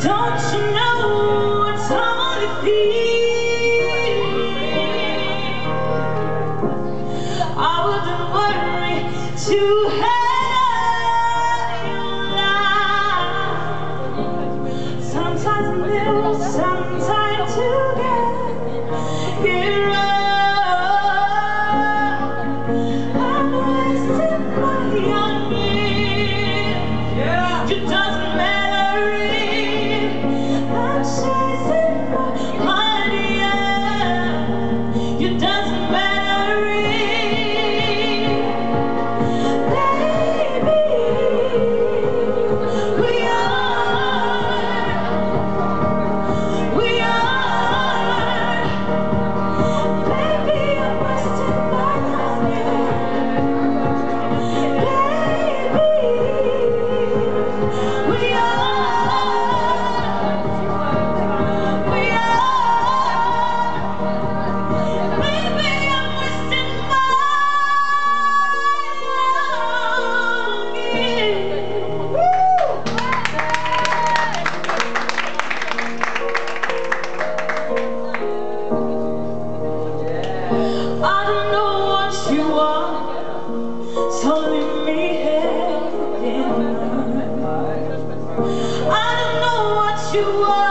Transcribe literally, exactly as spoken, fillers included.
Don't you know it's only fear? I wouldn't worry to have you lie. Sometimes a little, sometimes to get it right. I'm wasting my young years. Yeah. It doesn't matter if I'm chasing my money. Yeah. It doesn't matter if, baby, we are, we are, baby, I'm wasting my money. We are, we are, baby, I'm wasting my I don't know what you are, so leave me hanging. I don't know what you are.